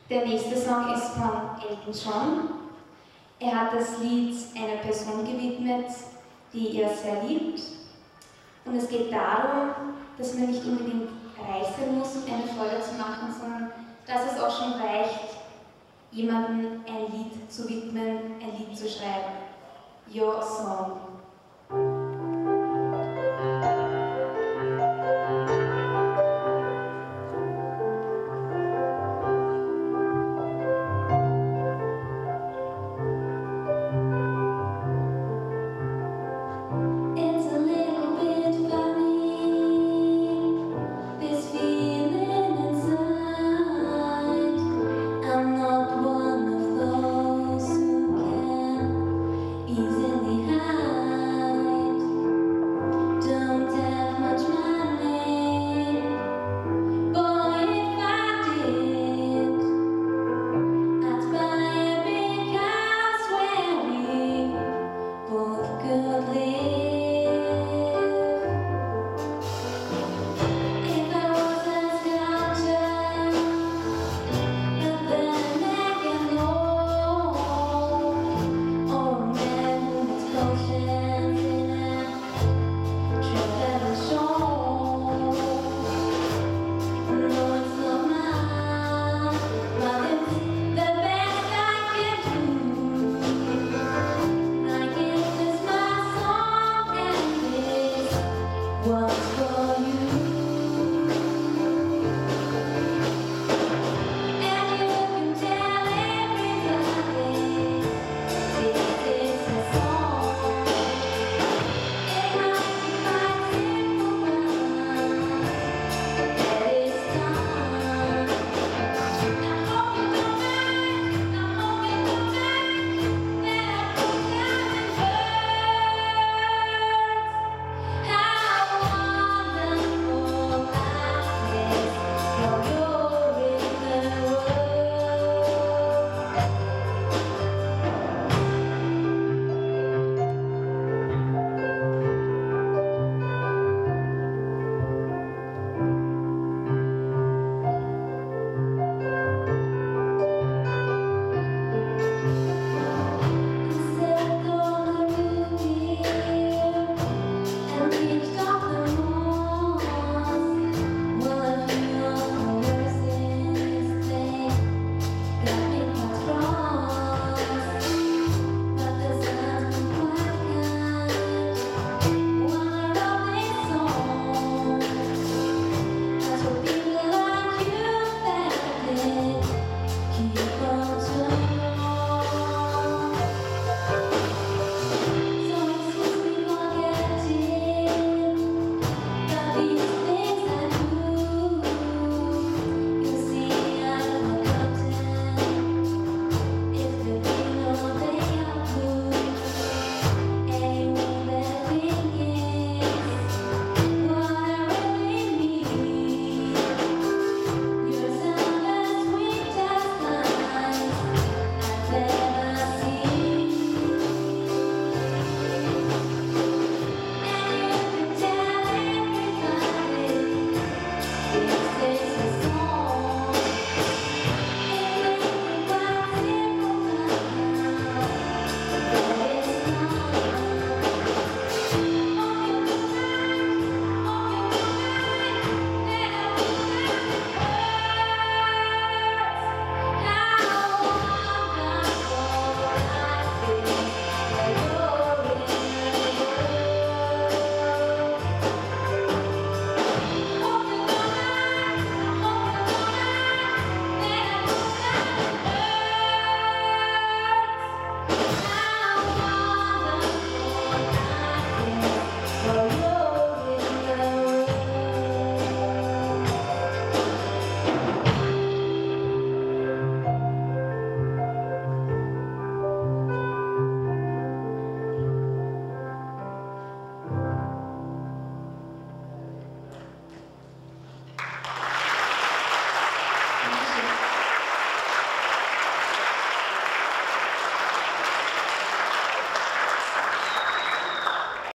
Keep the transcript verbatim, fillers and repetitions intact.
Der nächste Song ist von Elton John. Er hat das Lied einer Person gewidmet, die er sehr liebt. Und es geht darum, dass man nicht unbedingt reich sein muss, um eine Freude zu machen, sondern dass es auch schon reicht, jemandem ein Lied zu widmen, ein Lied zu schreiben. Your Song.